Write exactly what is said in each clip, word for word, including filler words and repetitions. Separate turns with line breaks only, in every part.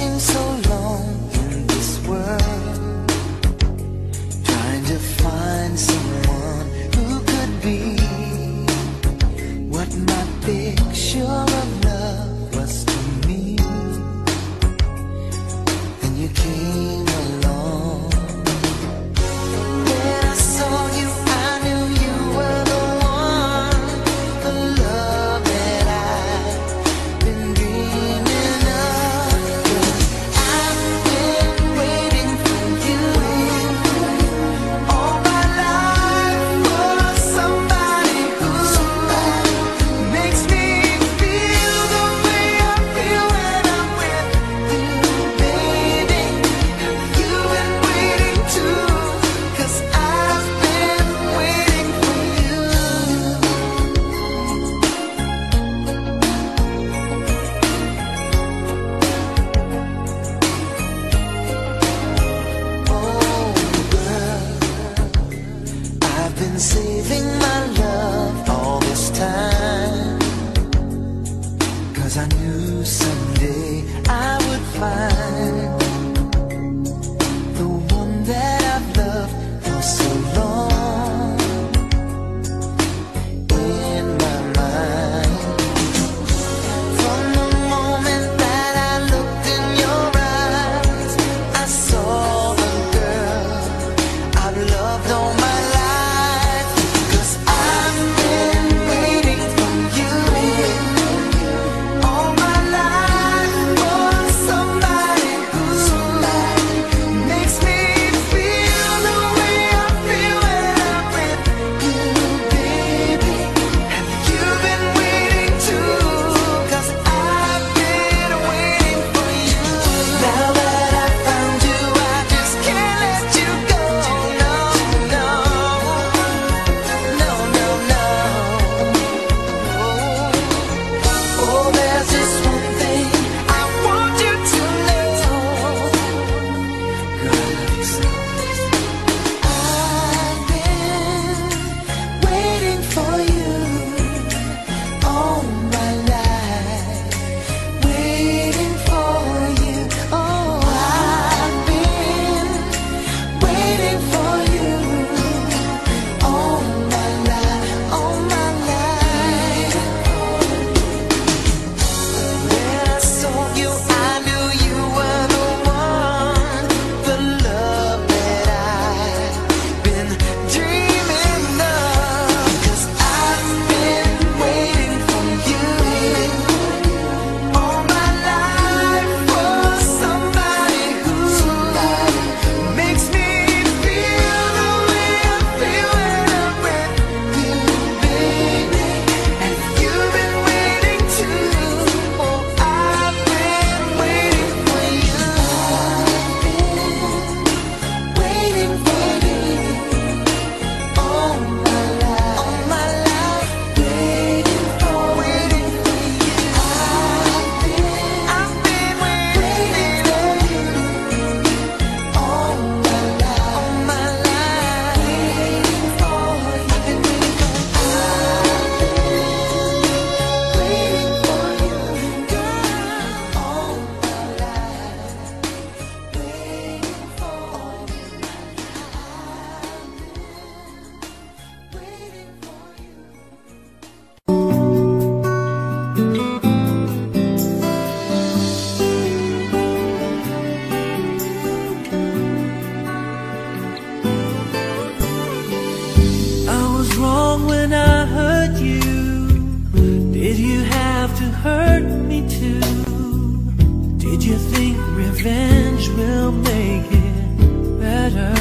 searching so long in this world, trying to find someone who could be what my picture of love was to me. Then you came along. When I saw you, I knew you were the one, the love that I've been dreaming of. 'Cause I've been waiting for you all my life, for somebody who makes me feel the way I feel when I'm with you, baby. You've been waiting too, 'cause I've been waiting for you. Oh, girl, I've been saving my love all this time, 'cause I knew someday I would find the one that I've loved for so long in my mind. From the moment that I looked in your eyes, I saw the girl I've loved all my life. 'Cause I've been waiting for you all my life, for somebody who makes me feel the way I feel when I'm with you, baby. And you've been waiting too, 'cause I've been waiting for you. Now that I found you, I just can't let you go. No, no, no, no, no. Oh, there's just one thing I want you to know. Girl, I love you so. I've been waiting for you all my life, waiting for you. Oh, I've been waiting for you all my life, all my life. When I saw you, I knew you were the one, the love that I've been dreaming of. 'Cause I've been waiting for you all my life, for somebody who makes me feel the way I feel when I'm with you, baby. And you've been waiting too. Oh, I've been waiting for you. Waiting for you all my life, all my life. Waiting for, waiting for you. I've been, I've been waiting for you all my life, all my life. Waiting for you. I've been waiting for, I've been waiting for you, girl, all my life. Waiting for you. Waiting for you.
I was wrong when I hurt you. Did you have to hurt me too? Did you think revenge will make it better?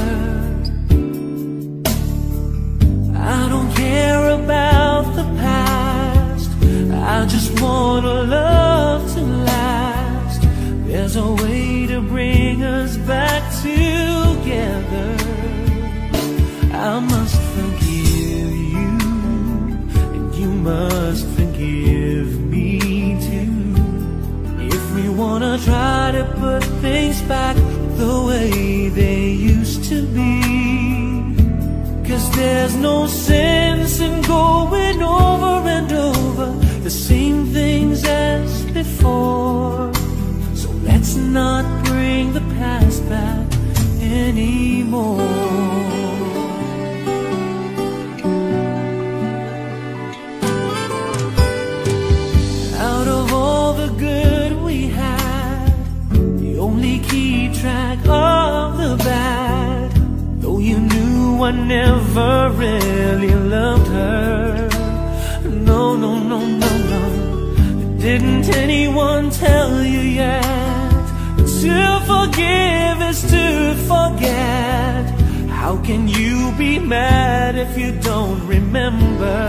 I don't care about the past, I just want a love to last. There's a way to bring us back together. I must forgive you, and you must forgive me too. If we wanna try to put things back the way they used to be, 'cause there's no sense in going over and over the same things as before. So let's not anymore. Out of all the good we had, you only keep track of the bad. Though you knew I never really loved her. No, no, no, no, no. Didn't anyone tell you yet? To forgive is to forget. How can you be mad if you don't remember?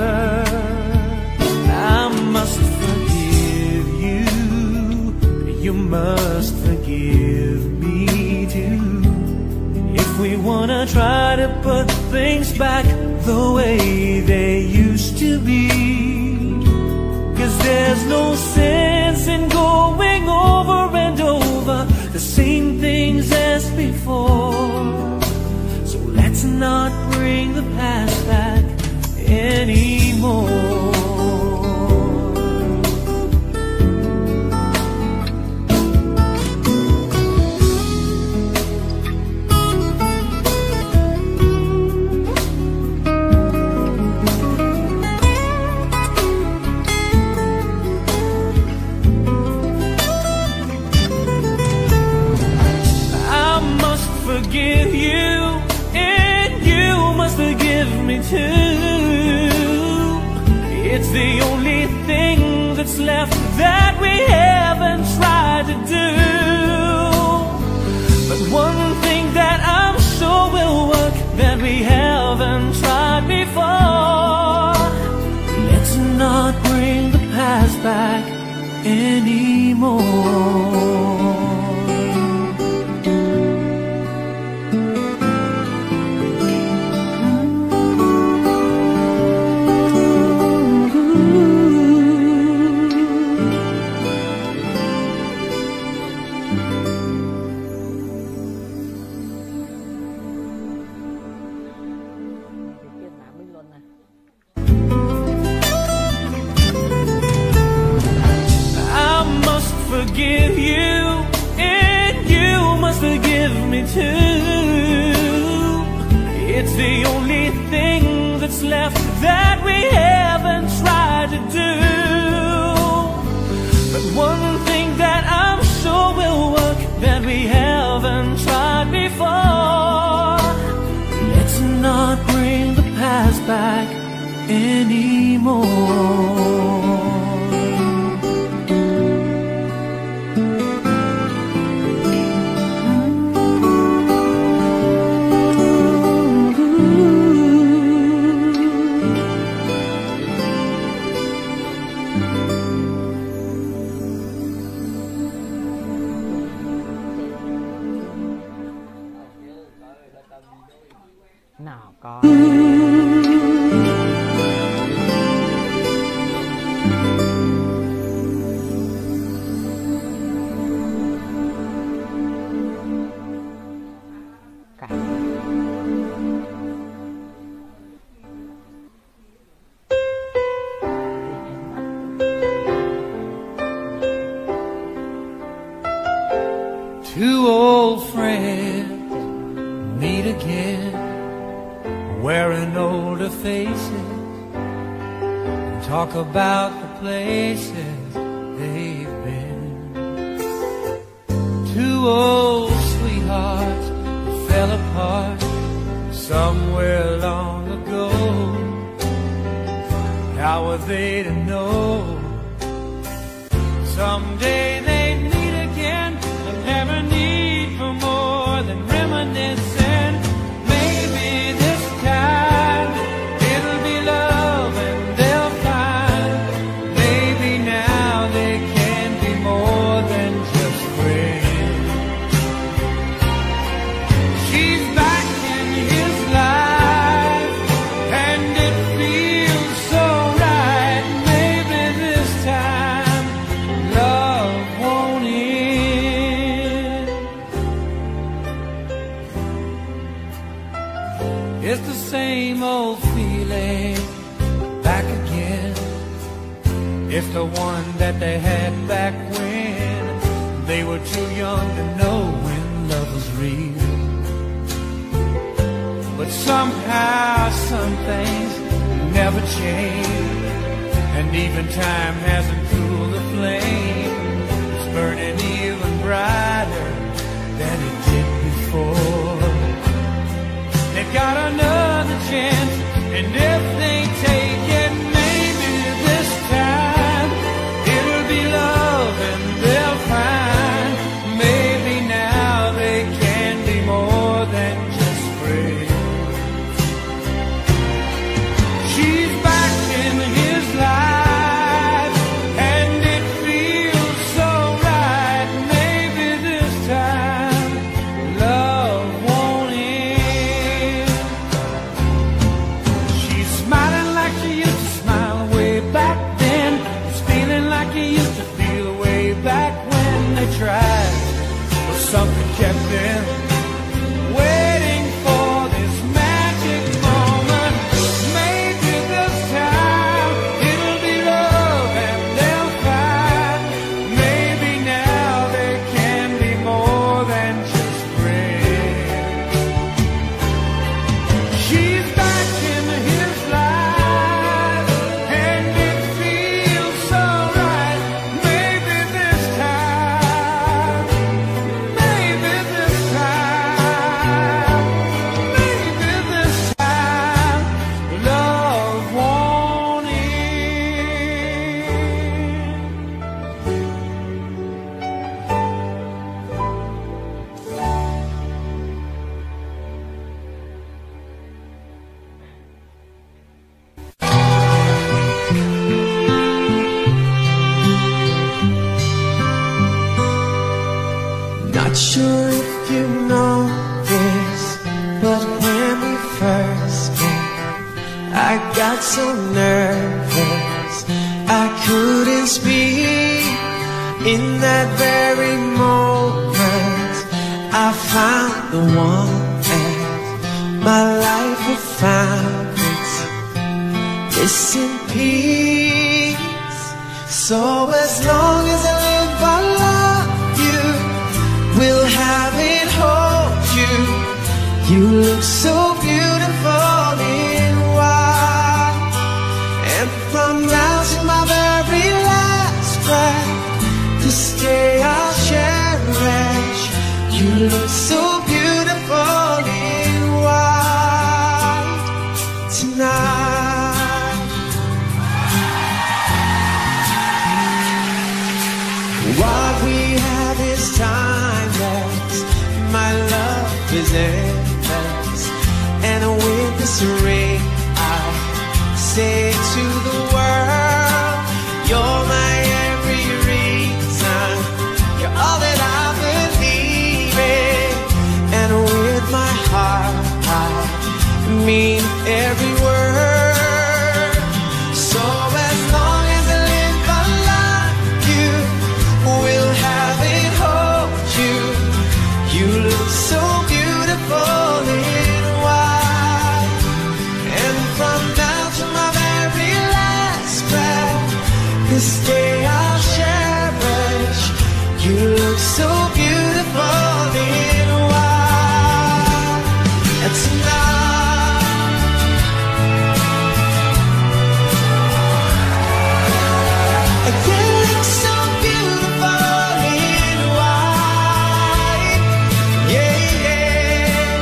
I must forgive you. You must forgive me too. If we wanna try to put things back the way they used to be. 'Cause there's no sense in going over and over the same things as before. So let's not bring the past back anymore. Forgive you, and you must forgive me too. It's the only thing that's left that we haven't tried to do. But one thing that I'm sure will work that we haven't tried before. Let's not bring the past back anymore. Forgive you, and you must forgive me too. It's the only thing that's left that we haven't tried to do. But one thing that I'm sure will work that we haven't tried before. Let's not bring the past back anymore.
Nào có cả
Two old friends meet again, wearing older faces, and talk about the places they've been. Two old sweethearts who fell apart somewhere long ago. How were they to know someday they'd meet again and never need for more than reminiscing? Maybe this time it'll be love and they'll find maybe now they can be more than just friends. She's back in his life and it feels so right. Maybe this time love won't end. It's the same old feeling back again. It's the one that they had back when they were too young to know when love was real. but somehow some things never change. And even time hasn't cooled the flame. It's burning even brighter than it did before. They've got another chance, and if they take it, maybe this time it'll be love and they'll find. Maybe now they can be more than just friends. She's back in his life, and it feels so right. Maybe this time love won't end. She's smiling like she used to smile way back then. She's feeling like he used to feel way back when they tried. But something kept them waiting for this magic moment. Maybe this time it'll be love and they'll find. Maybe now they can be more than just friends. She's back in his life, and it feels so right. Maybe this time, maybe this time, maybe this time, love won't end.
Not sure if you know this, but when we first met, I got so nervous I couldn't speak. In that very moment, I found the one, and my life had found its missing piece. So as long as I live, I love you. We'll have it, hold you. You look so beautiful in white. And from now to my very last breath, this day I'll cherish. You look so beautiful in white tonight. What we have is timeless. My love is endless. And with this ring, I say to the world, you're my every reason. You're all that I believe in. And with my heart, I mean every word. So as long as I live, I love you. We'll have it, hold you. You look so beautiful in white. And from now to my very last breath, this day I'll cherish. You look so beautiful in white. And tonight, you look so beautiful in white. Yeah, yeah.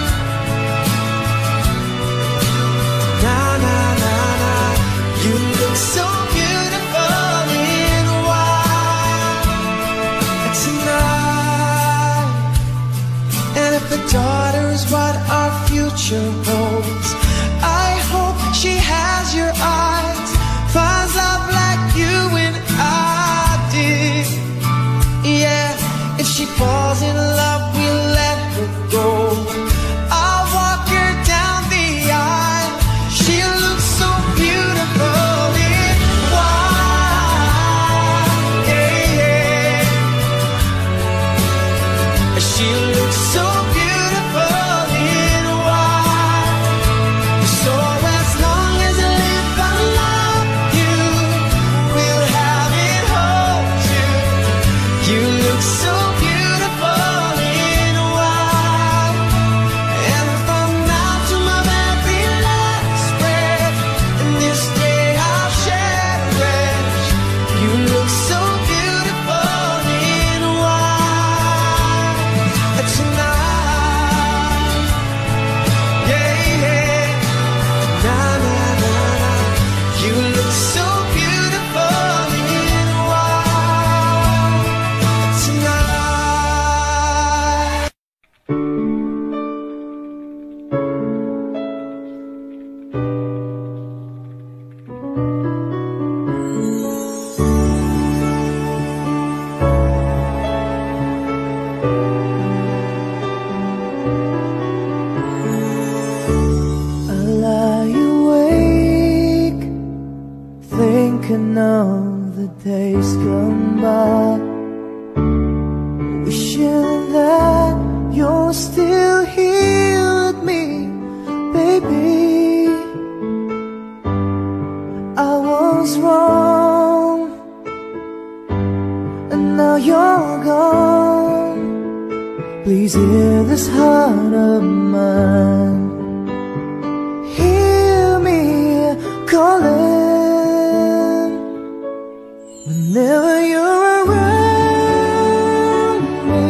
Na na na na. You look so beautiful in white tonight. And if a daughter is what our future holds, I hope she has your eyes, finds love like you and I did. Yeah, if she falls in love, we'll let her go. I'll walk her down the aisle. She looks so beautiful in white. Yeah, yeah. She looks so beautiful in white. So as long as I live, I love you. We'll have it, hold you. You look so beautiful in I lie awake, thinking of the days gone by, wishing that you're still here with me, baby. I was wrong, and now you're gone. Please hear this heart of mine, hear me calling. Whenever you're around me,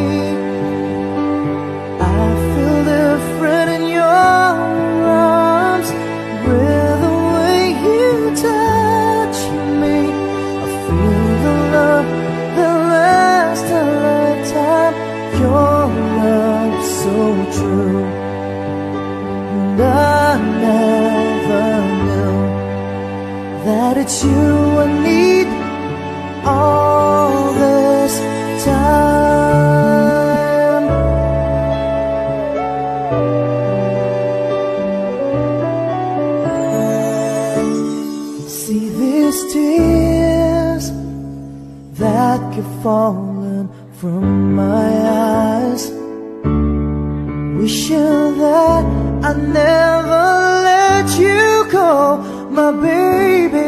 I feel different in your arms. With the way you touch me, I feel the love that lasts a lifetime. Your love so true, and I never knew that it's you I need all this time. See these tears that keep falling from my eyes, wishing that I never let you go, my baby.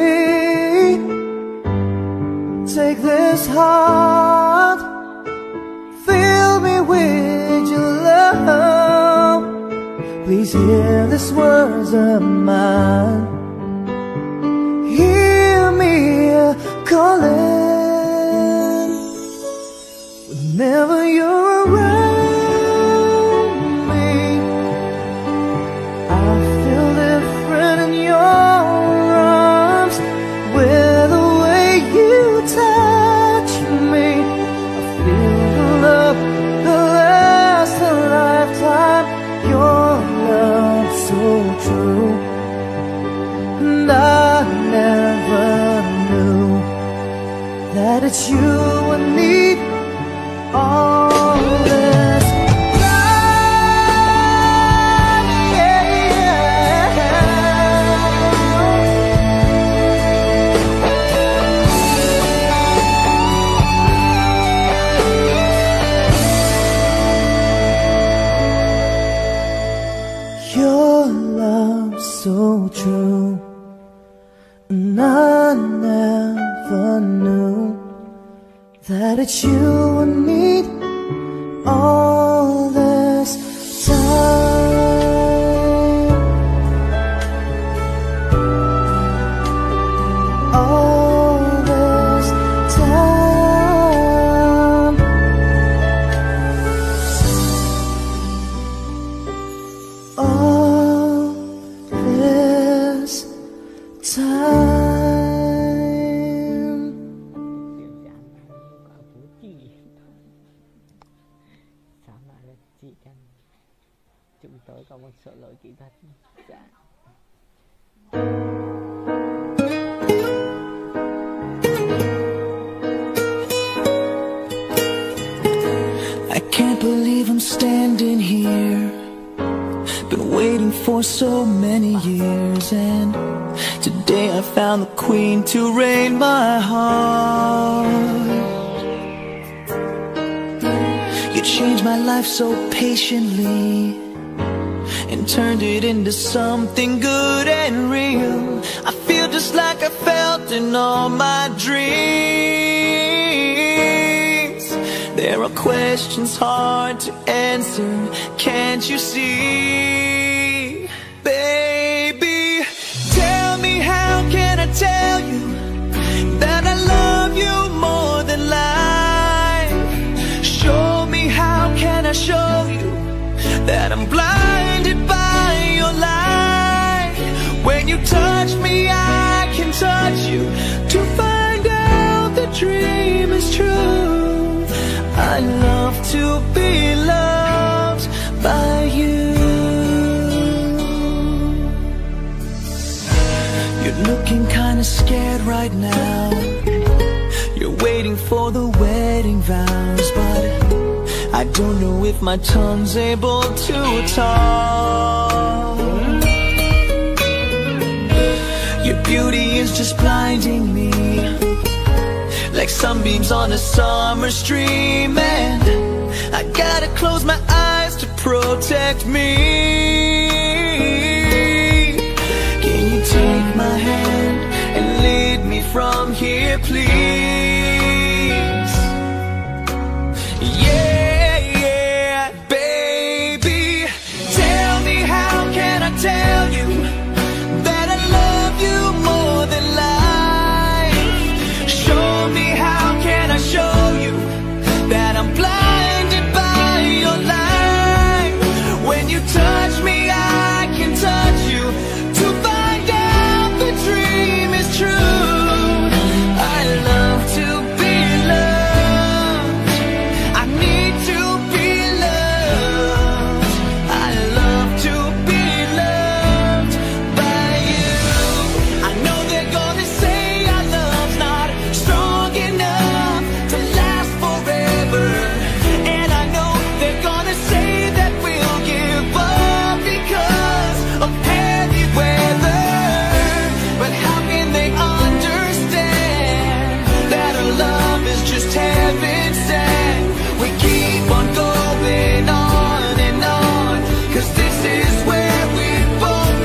Take this heart, fill me with your love. Please hear these words of mine, hear me calling. Whenever you're around me, I feel different in your arms. With the way you touch me, I feel the love that lasts a lifetime. Your love so true, and I never knew that it's you I need all this time, yeah. Your love so true, and I never knew that it's you I need all this time, all this time, all this time.
Chị Trân, chúng tôi có một số lỗi kỹ thuật. Dạ.
I can't believe I'm standing here, been waiting for so many years, and today I found the queen to reign my heart. You changed my life so patiently and turned it into something good and real. I feel just like I felt in all my dreams. There are questions hard to answer, can't you see? Baby, tell me, how can I tell you that I love you more than life? Show me, how can I show you that I'm blinded by your light? When you touch me, I can touch you to find out the dream is true. I love to be loved by you. You're looking kinda scared right now. You're waiting for the wedding vows, but
I don't know if my tongue's able to talk. Your beauty is just blinding me, like sunbeams on a summer stream, and I gotta close my eyes to protect me. Can you take my hand and lead me from here, please? Yeah, yeah, baby. Tell me, how can I tell you that I love you more than life? Show me, how can I show you that I'm blinded by your light? When you touch me, I can touch you to find out the dream is true. I love to be loved. I need to be loved. I love to be loved by you. I know they're gonna say our love's not strong enough to last forever, and I know they're gonna say that we'll give up because of heavy weather. But how can they understand that our love is just heaven sent? We keep on going on and on, 'cause this is where we both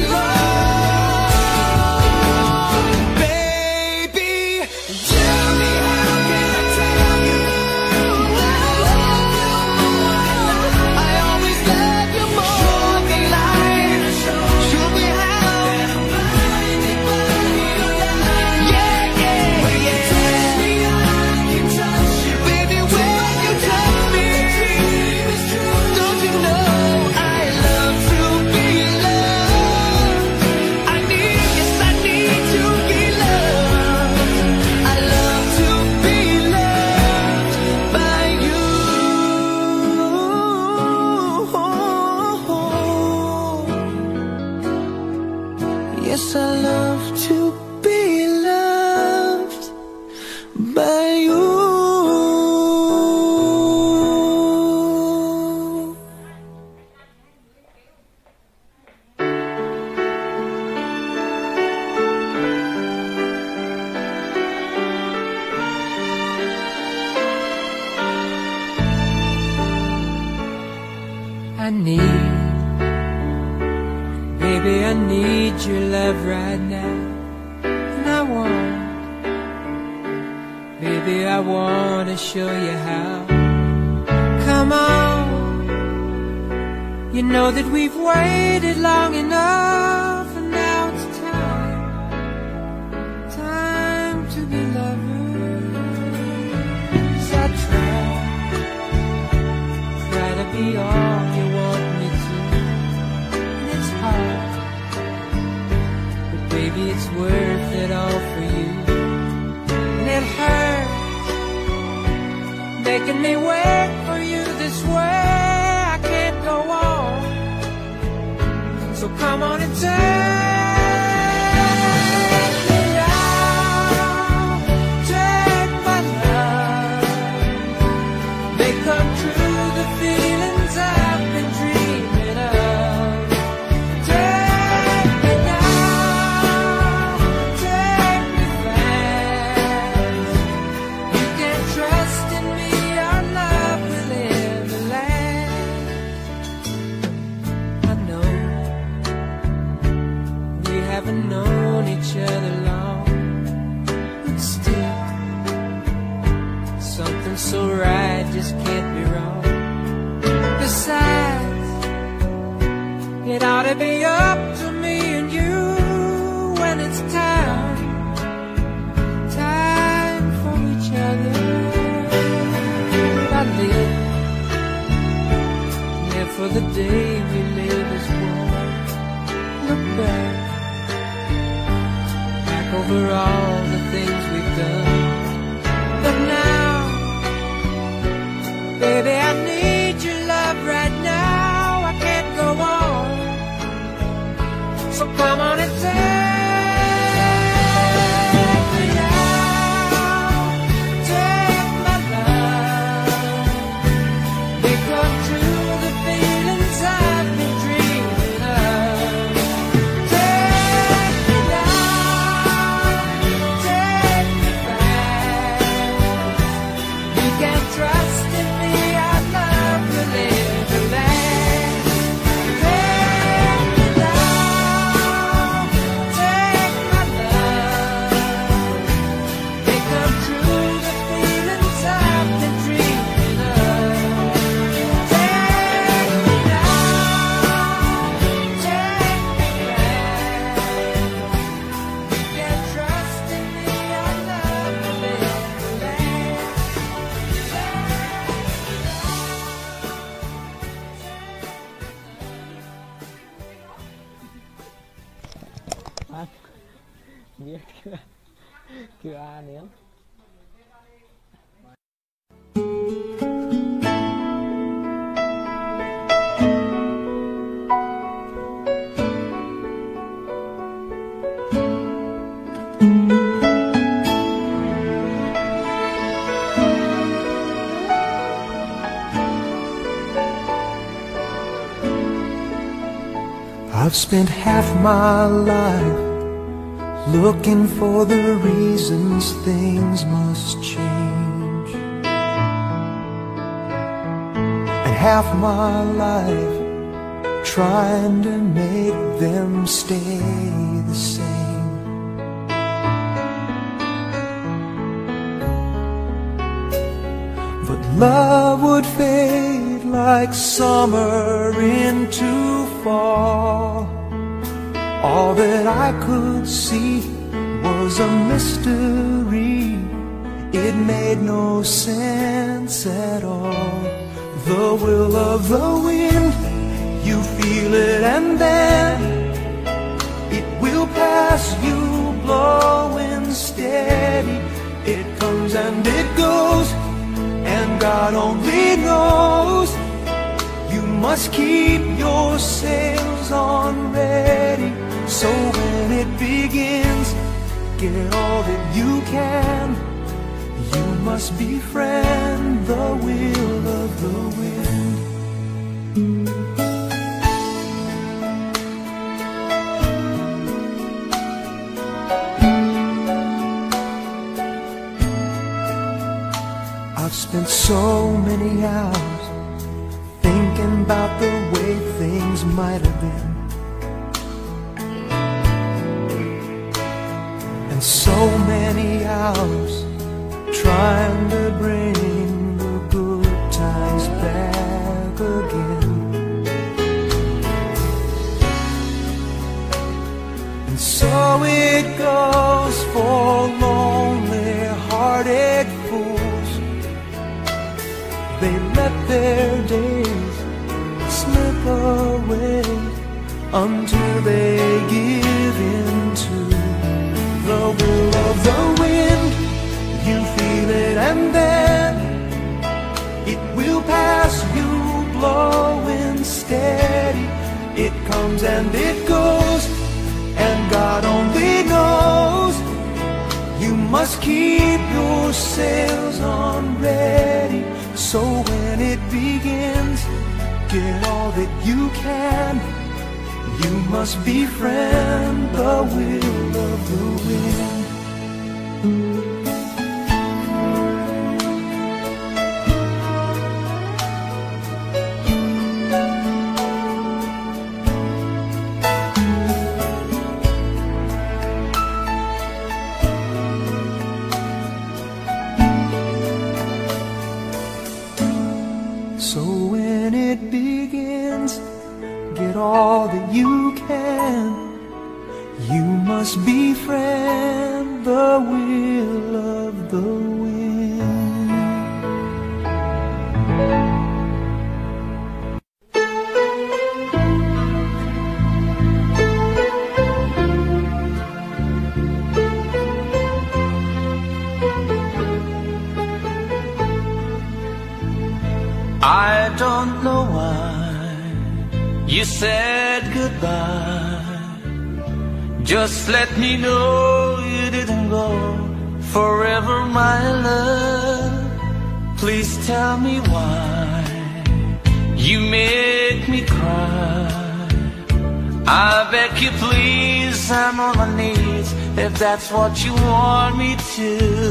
belong. Baby, tell me, how can I tell you that I love you more? I always love you more than life. Show me how that I'm blinded by your light. Yeah, yeah, when you touch me, I can touch you. Baby, when you touch me, don't you know I love to be loved? I need, yes, I need to be loved. I love to be loved by you. Yes, I love to be loved by you.
I need, baby, I need your love right now. And I want, baby, I want to show you how. Come on, you know that we've waited long enough, and now it's time, time to be lovers. I try, try to be all you want me to, and it's hard, but baby, it's worth it all for you. And it hurts making me wait for you this way. I can't go on, so come on and take me out, take my love, make come true the feelings I've been dreaming of. Take me now, take me fast. You can trust in me, our love will ever last. I know we haven't known each other long, but still something so right just can't be wrong. Besides, it ought to be up to me and you when it's time, time for each other. I live, live for the day we live as one. Look back, back over all the things we've done. But now, baby, I need your love right now. I can't go on, so come on and take me out, take my love,
biết cứ A nữa.
I've spent half my life looking for the reasons things must change, and half my life trying to make them stay the same. But love would fade like summer into fall. All that I could see was a mystery. It made no sense at all. The will of the wind, you feel it and then it will pass you, blowing steady. It comes and it goes, and God only knows. You must keep your sails on ready, so when it begins, get all that you can. You must befriend the will of the wind. I've spent so many hours thinking about the way things might have been, and so many hours trying to bring the good times back again. And so it goes for lonely hearted fools. They let their days slip away until they give in to the will of the wind. You feel it and then it will pass you, blowing steady. It comes and it goes, and God only knows. You must keep your sails on ready, so when it begins, get all that you can. You must befriend the will of the wind. So when it begins, get all that you can. You must befriend the will of the wind.
I don't know why you said goodbye. Just let me know you didn't go forever, my love. Please tell me why you make me cry. I beg you please, I'm on my knees, if that's what you want me to.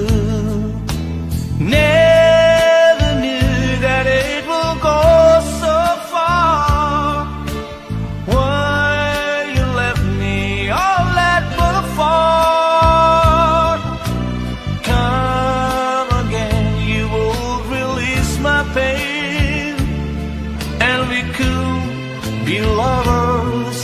Never knew that it will go so far. Why you left me all that but a fall. Come again, you will release my pain, and we could be lovers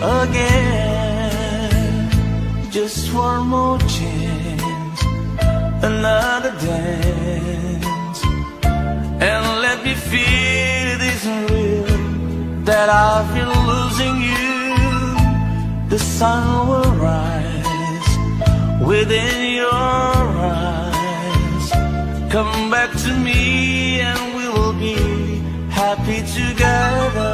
again. Just one more chance, another dance, and let me feel it isn't real, that I've been losing you. The sun will rise within your eyes. Come back to me and we will be happy together.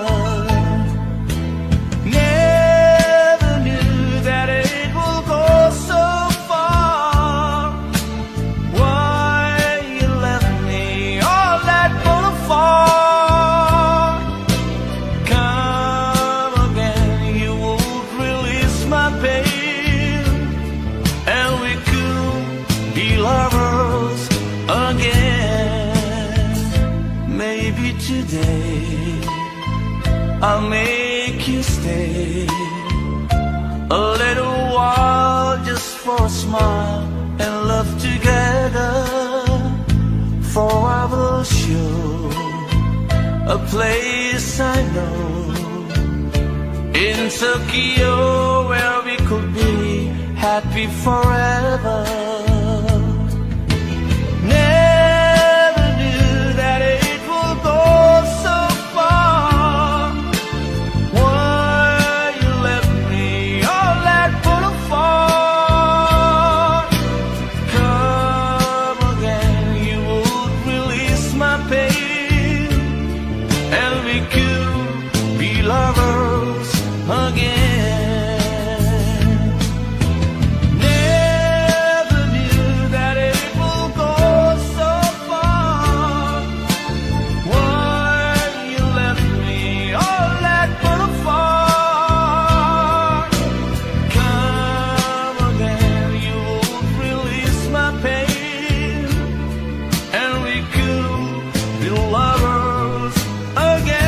Never knew that it will go so far. Why you left me all that far apart? Come again, you won't release my pain, and we could be lovers again. Maybe today I'll make you stay a little while, just for a smile and love together. For I will show a place I know in Tokyo where we could be happy forever. Never knew that it will go so far. Why you left me all that far apart? Come again, you would release my pain, and we could be lovers again. Never knew that it will go so far. Why you left me all that far apart? Come again, you would release my pain, and we could be lovers again.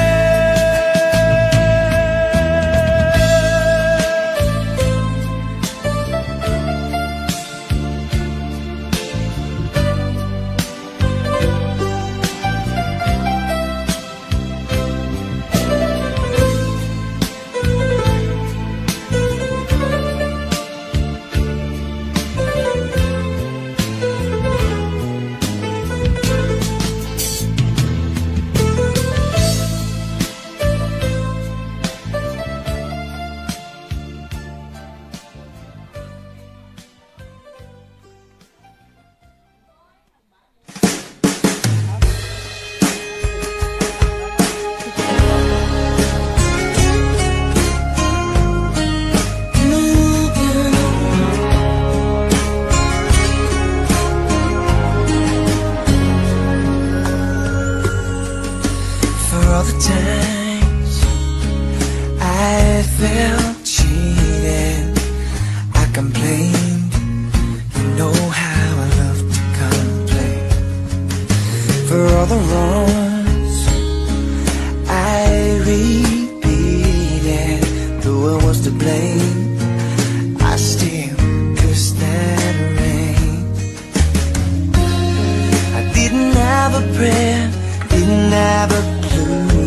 For all the times I felt cheated, I complained. You know how I love to complain. For all the wrongs I repeated, though I was to blame, I still cursed that rain. I didn't have a prayer, didn't have a clue,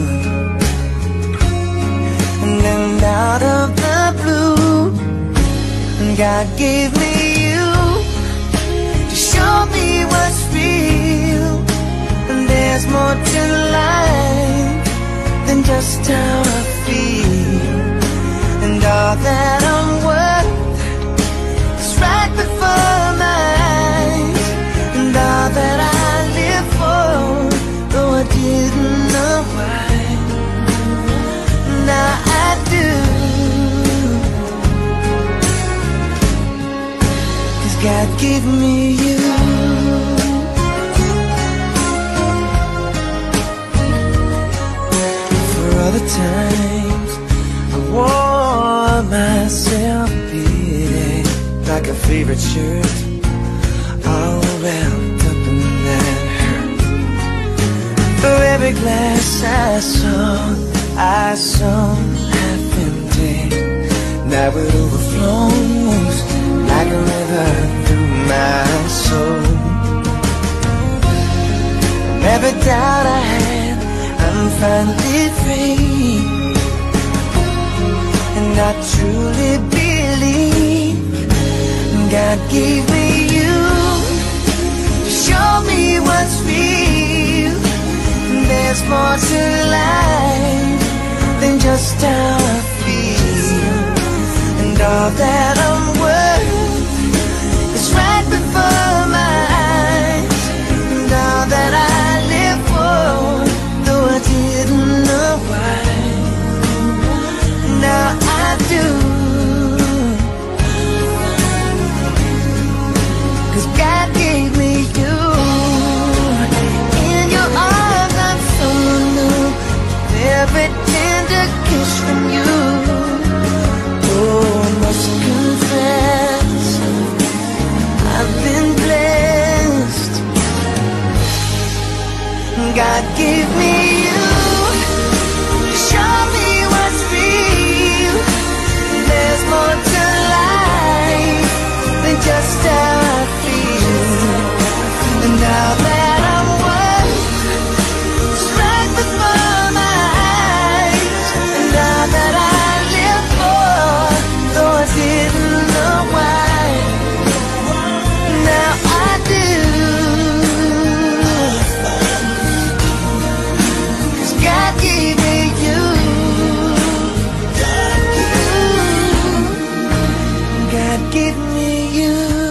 and then out of the blue, God gave me you to show me what's real. And there's more to life than just how I feel, and all that I'm worth is right before my eyes, and all that I live for, though I didn't know why, now I do. 'Cause God gave me you. For all the times I wore myself beating like a favorite shirt, all wrapped up in that hurt. For every glass I saw, I saw half empty. Now it overflows like a river through my soul. And every doubt I had, I'm finally free. And I truly believe God gave me you to show me what's real. There's more to life than just how I feel, and all that I'm worth
why. Now I do, 'cause God gave me you. In your arms I'm so new, every tender kiss from you. Oh, I must confess, I've been blessed. God gave me you, show me what's real. There's more to life than just how I feel. And now that I'm one, it's right before my eyes. And now that I live for, though I didn't know why, now I do. 'Cause God gave me you. God gave me you.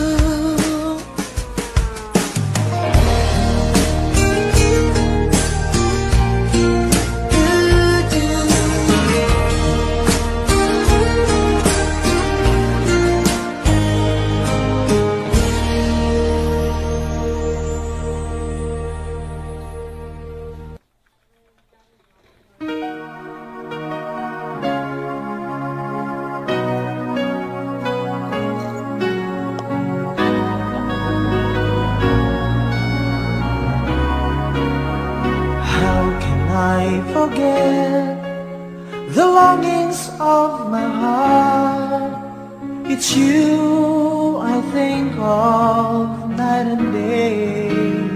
How can I forget the longings of my heart? It's you I think of night and day.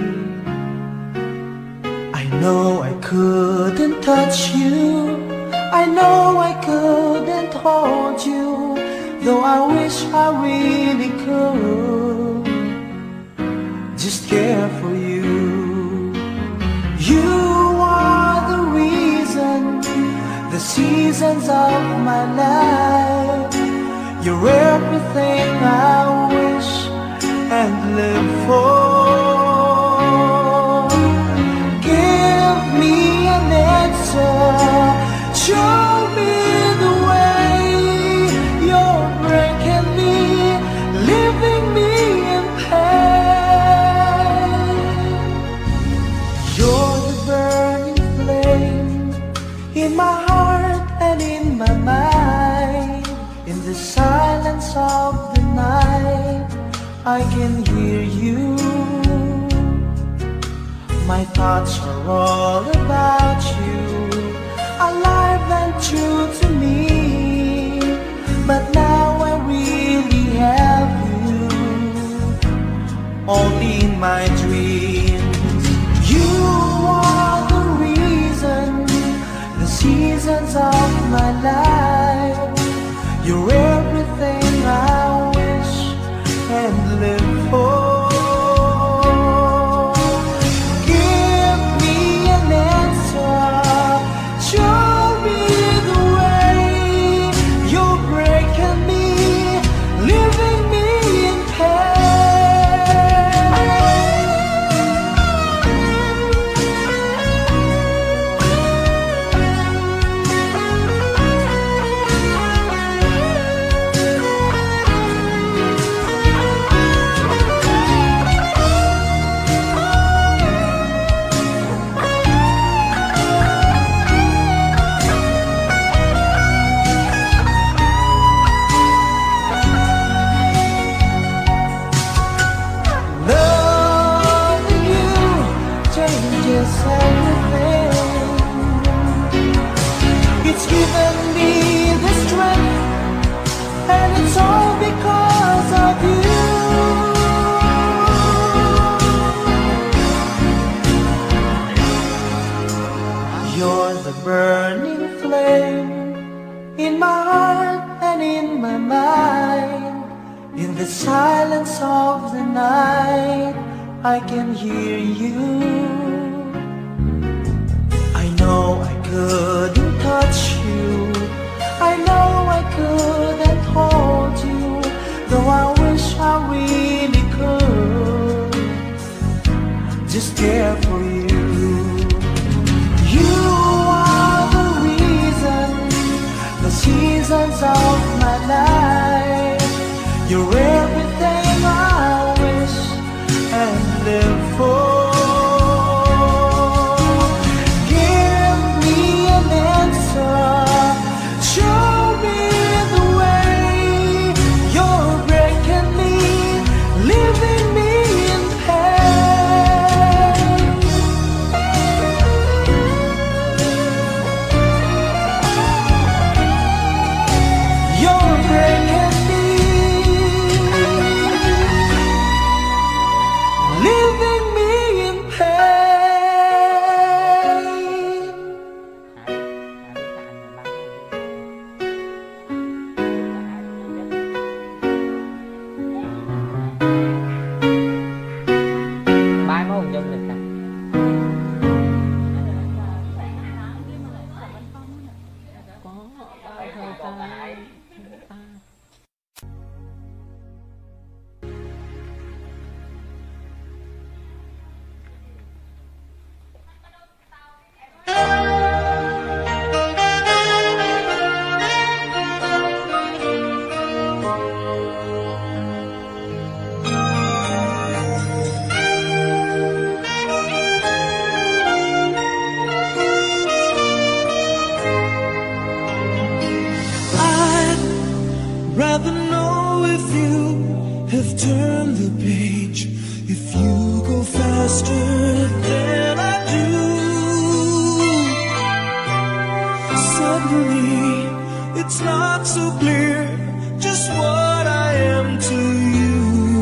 I know I couldn't touch you, I know I couldn't hold you, though I wish I really could just care for you. You are the reason, the seasons of my life. You're everything I wish and live for. Give me an answer, show me the way. You're breaking me, leaving me in pain. You're the burning flame in my heart and in my mind. In the silence of the night, I can hear you. My thoughts are all about you, alive and true to me. But now I really have you, only in my dreams. You are the reason, the seasons of my life. You're everything I wish and live for. Give me an answer, show me the way. You're breaking me, leaving me in loving you changes everything. It's given me the strength, and it's all because of you. You're the burning flame in my heart and in my mind. In the silence of the night, I can hear you. I know I couldn't touch you, I know I couldn't hold you, though I wish I really could just care for you. You are the
turn the page if you go faster than I do. Suddenly, it's not so clear just what I am to you.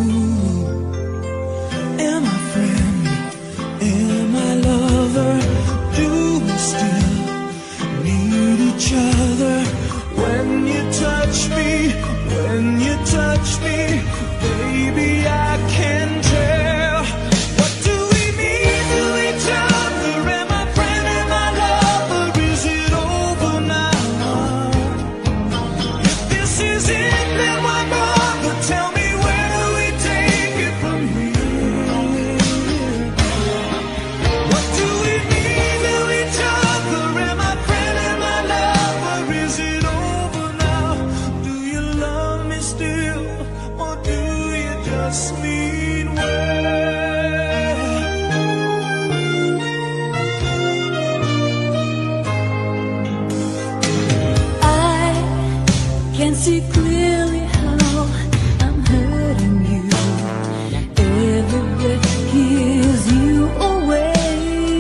Am I friend? Am I lover? Do we still need each other? When you touch me, when you touch me, baby, I can tell. What do we mean to each other? Am I friend? Am I lover? Is it over now? If this is it, then why bother? Tell me, where do we take it from here? What do we mean to each other? Am I friend? Am I lover? Is it over now? Do you love me still, or do you just mean well?
I can see clearly how I'm hurting you. Every breath gives you away.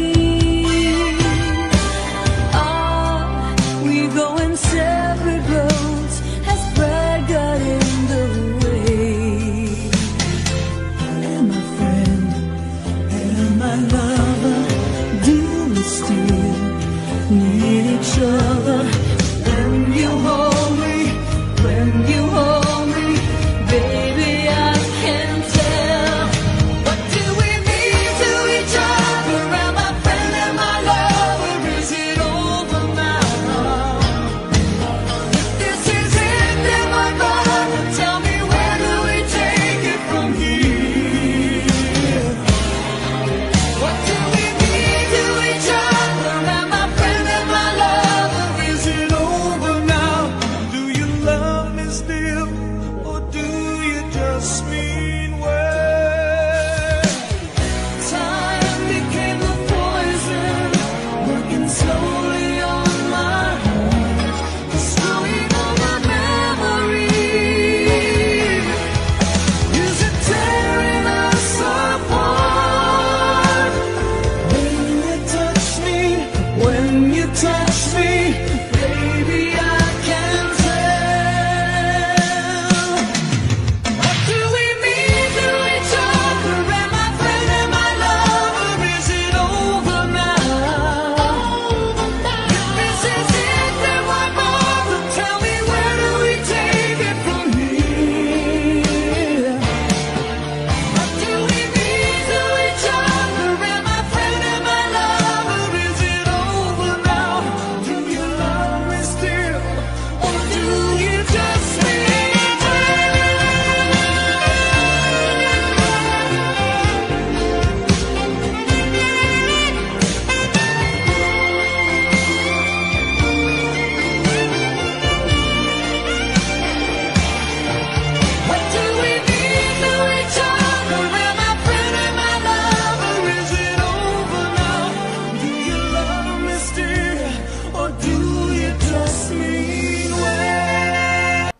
Ah, we go in separate roads as pride got in the way. Am I friend? Am I lover? Do we still need each other? When you hold me, when you hold me, baby, I can tell. What do we mean to each other? Am I friend? Am I lover? Is it over now? If this is it, then my brother, tell me, where do we take it from here? What do we mean to each other? Am I friend? Am I lover?
Is it over now? Do you love me still, or do you just mean well?
Time became the poison, working slowly on my heart, destroying all my memories. Is it tearing us apart?
When you touch me, when you touch me, baby, I can tell.
What do we mean to each other? Am I friend? Am I lover? Is it over now? If this is it, then why bother? Tell me, where do we take it from here? What do we mean to each other? Am I friend? Am I lover? Is it over now?
Do you love me still,
Or do you just mean What do we mean to each other? Am I friend? Am I lover?
is it over now? Do you love me still, or do you just mean well?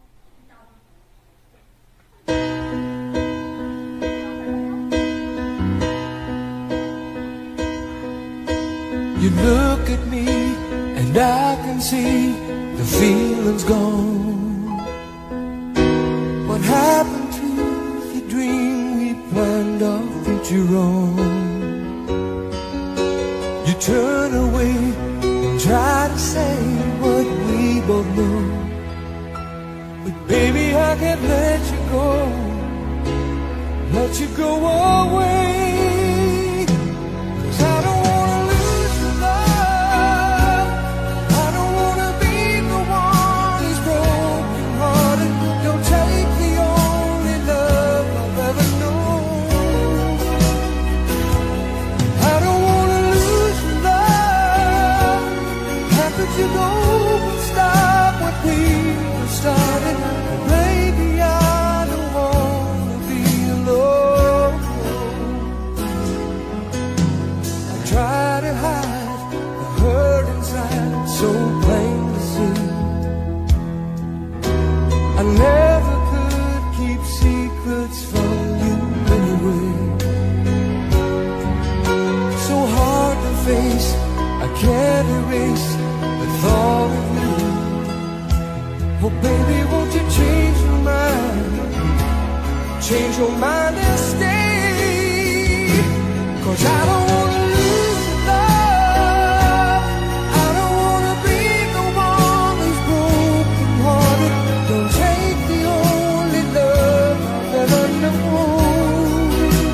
You look at me and I can see the feeling's gone. What happened to the dream we planned our future on? You turn away and try to say what we both know, but baby, I can't let you go, let you go away. 'Cause I don't wanna lose your love. I don't wanna be the one who's broken hearted. Don't take the only love I've ever known. I don't wanna lose your love. How could you go and stop what we started? Baby, I don't wanna be alone. can't erase the thought of you. Oh baby, won't you change your mind? Change your mind and stay. Cause I don't wanna lose your love. I don't wanna be the one who's broken hearted. Don't take the only love I've ever known.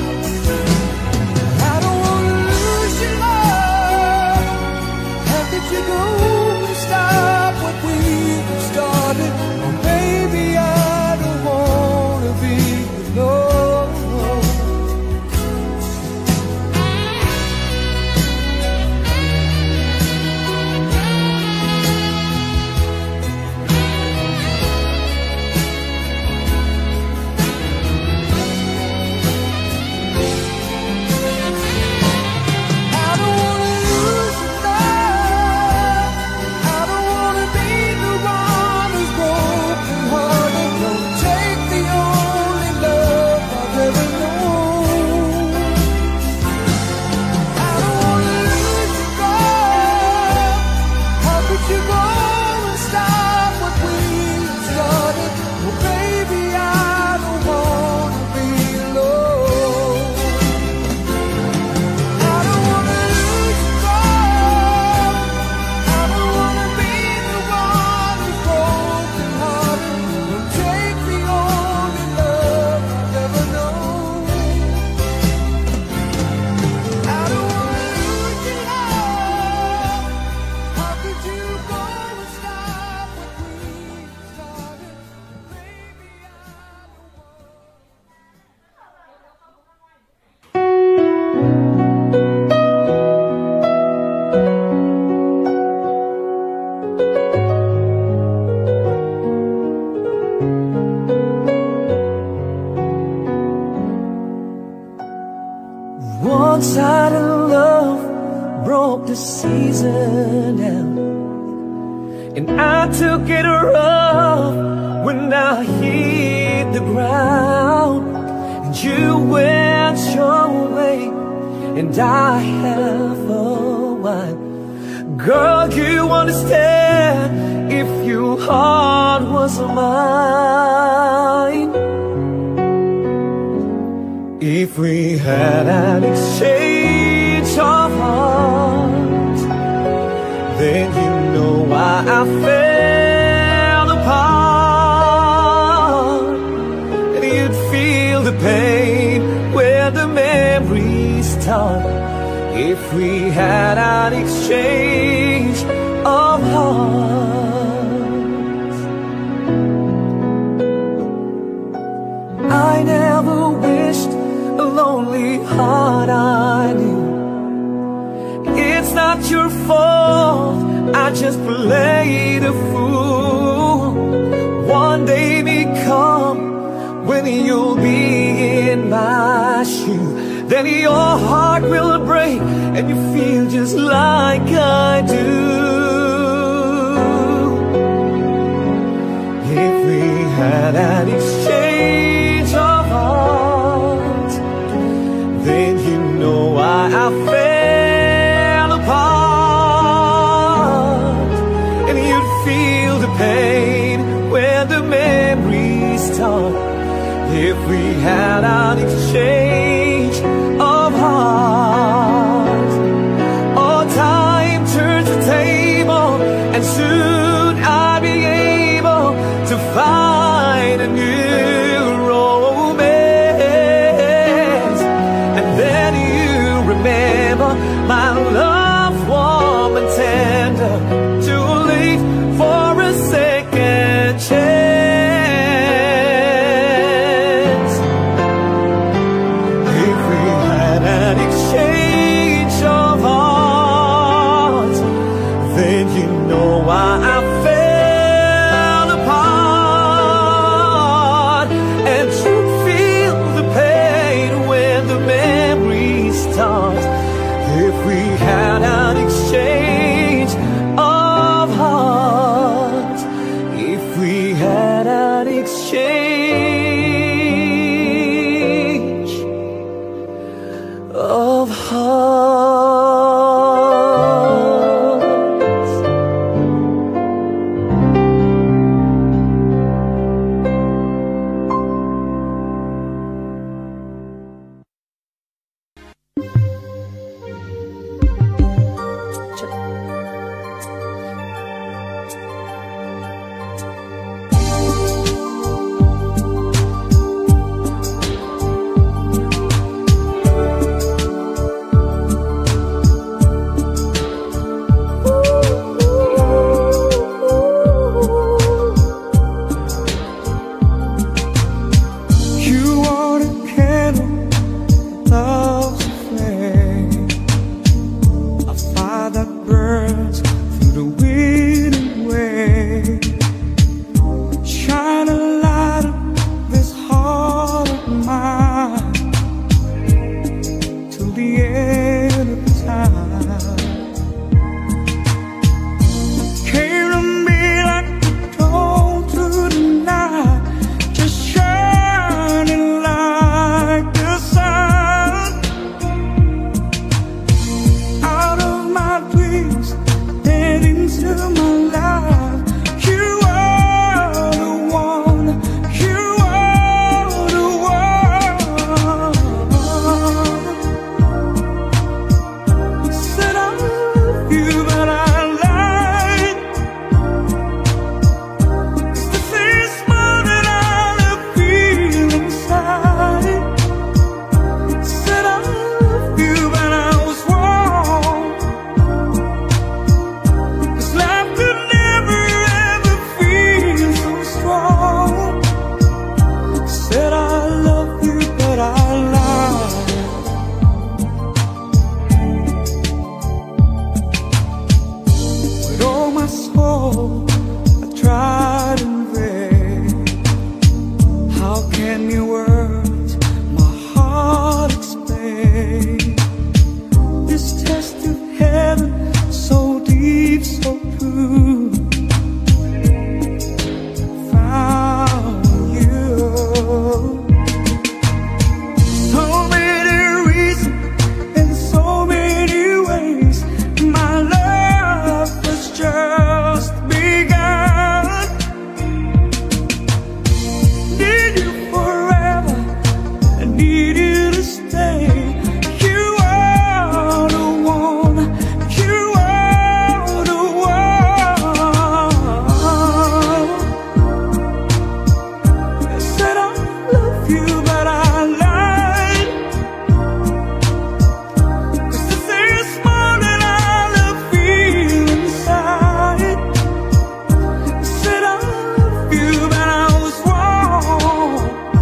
I don't wanna lose your love. How could you go and stop what we've started? Oh baby, I don't wanna be alone. I don't wanna lose your love. I don't wanna be the one who's broken hearted. Don't take the only love I've ever known. I don't wanna lose your love. How could you go and stop what we started? Well, baby, I don't wanna be alone. I don't wanna lose your love. I don't wanna be the one who's broken hearted. Don't take the only love I've ever known. I don't wanna lose your love. How could you go and stop what we started? Baby, I don't want.
One-sided love broke the season out, and I took it rough when I hit the ground. And you went your way, and I have a while. Girl, you understand if your heart was mine. If we had an exchange of hearts, then you know why I fell apart. And you'd feel the pain where the memories start. If we had an exchange of hearts, I never wished a lonely heart I knew. It's not your fault, I just played a fool. One day may come when you'll be in my shoe. Then your heart will break and you feel just like I do. If we had an exchange of hearts, then you know why I fell apart. And you'd feel the pain when the memories start. If we had an exchange of hearts, oh, time turns the table, and soon I'll be able to find a new romance. And then you remember my love, warm and tender, too late for a second chance. If we had an exchange of hearts, then you know why I fell apart. And you feel the pain when the memories start. If we had an exchange of hearts, if we had an exchange of hearts.
the winning way. Shine a light on this heart of mine till the end of time. Came to me like the dawn through the night, just shining like the sun. Out of my dreams and into my life, you are the one, you are the one. Said I love you, but I lied. 'Cause this is more than I feel inside. Said I love you, but I was wrong. 'Cause life could never ever feel so strong. Said I love you, but I lied. With all my soul, I tried in vain. How can your words, my heart explain? This test of heaven, so deep, so true, found you. So many reasons in so many ways. My love has just begun. Need you forever, I need you to stay. You are the one, you are the one. I said I love you, but I lied. 'Cause this is more than I feel inside. I said I love you, but I was wrong.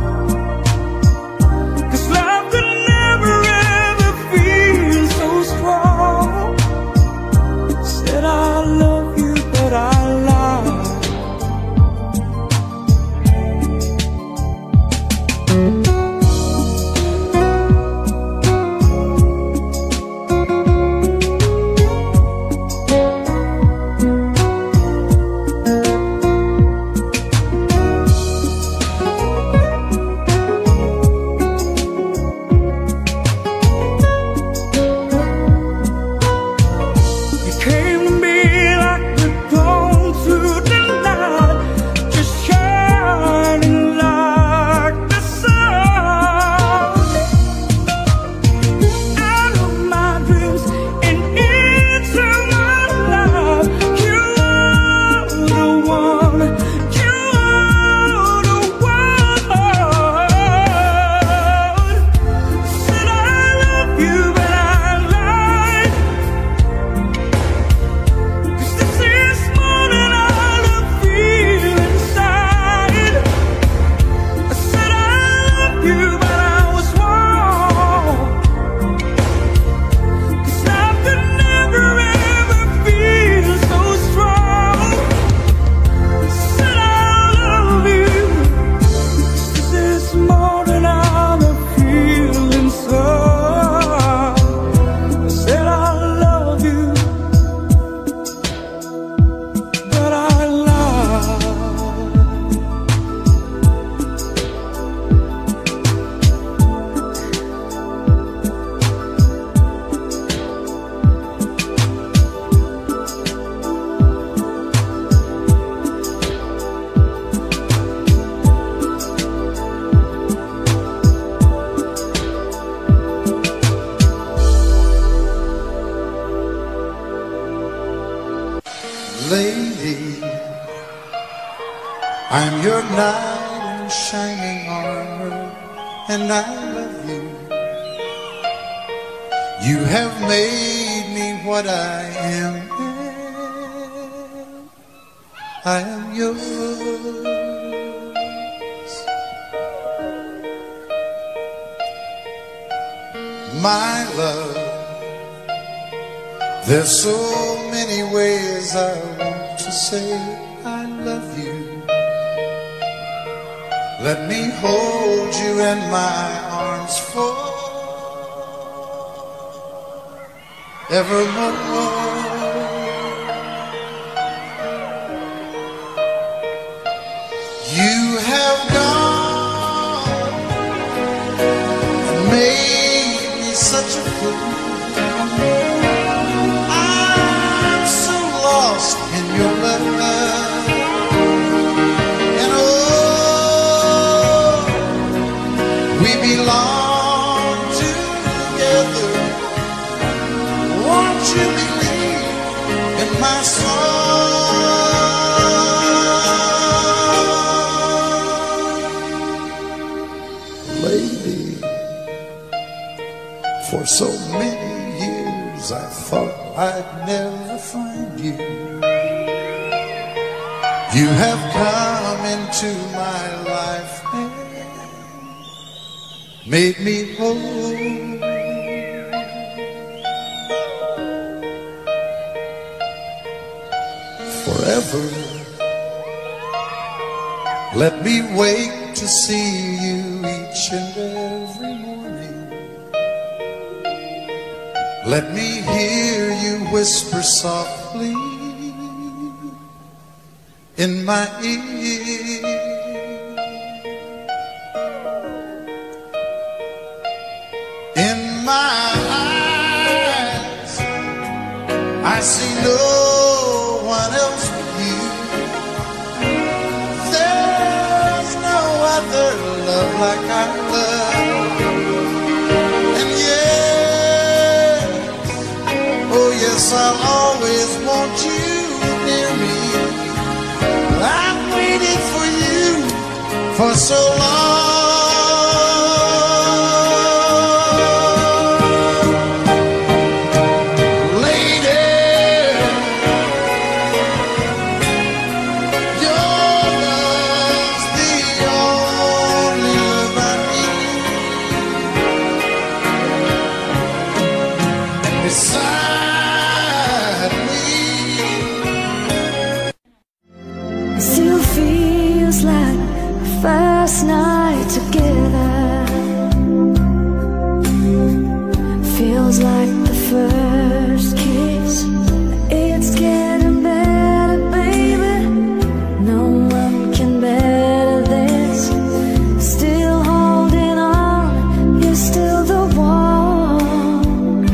'Cause love could never ever feel so strong. Said I love you, but I lied. You came to me like the dawn through the night, just shining like the sun. Out of my dreams and into my life, you are the one, you are the one. Said I love you, but I lied. 'Cause this is more than I feel inside. I said I love you, but I was wrong. 'Cause love could never ever feel so strong. Said I love you. This is more than I feel inside. I said I love you, but I lied.
Lady, I'm your knight in shining armor, and I love you. You have made me what I am. I am yours. My love, there's so many many ways I want to say I love you. Let me hold you in my arms forevermore. You have gone and made me such a fool. I'm so lost in your love, and oh, we belong together. Won't you believe in my song? Lady, for so many years I thought I'd never find you. You have come into my life and made me whole. Forever, let me wake to see you each and every morning. Let me hear you whisper softly in my ear. In my eyes, I see no one else but you. There's no other love like I love. And yes, oh yes, I'll always want you near me. I've waited for you for so long.
Still feels like the first night together. Feels like the first kiss. It's getting better, baby. No one can better this. Still holding on, you're still the one.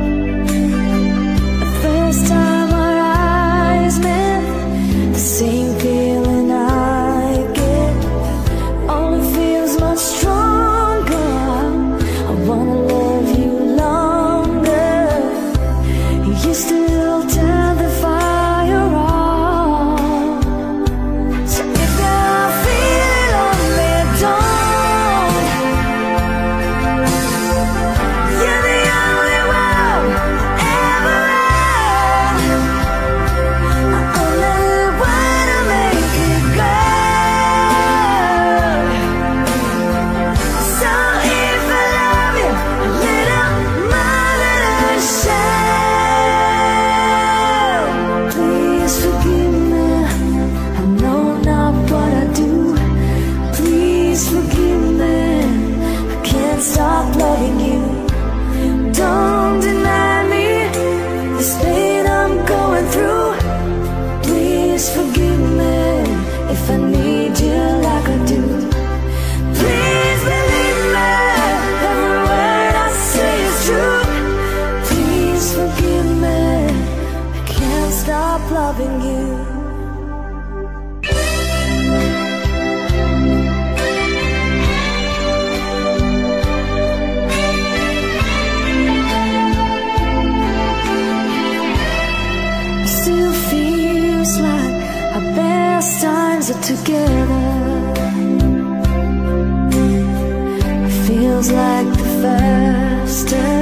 The first time our eyes met, the same feeling I get, only feels much stronger. I wanna love you longer. You still turn the fire on. So if you feel lonely, don't. You're the only one ever had. I only wanna make it good. So if I love you a little more than I shall, please forgive me. I know not what I do. Please forgive me. I can't stop loving you. Don't deny me this pain I'm going through. Please forgive me if I need you like I do. Please believe me, every word I say is true. Please forgive me, I can't stop loving you. Still feels like our best times are together. Feels like the first time.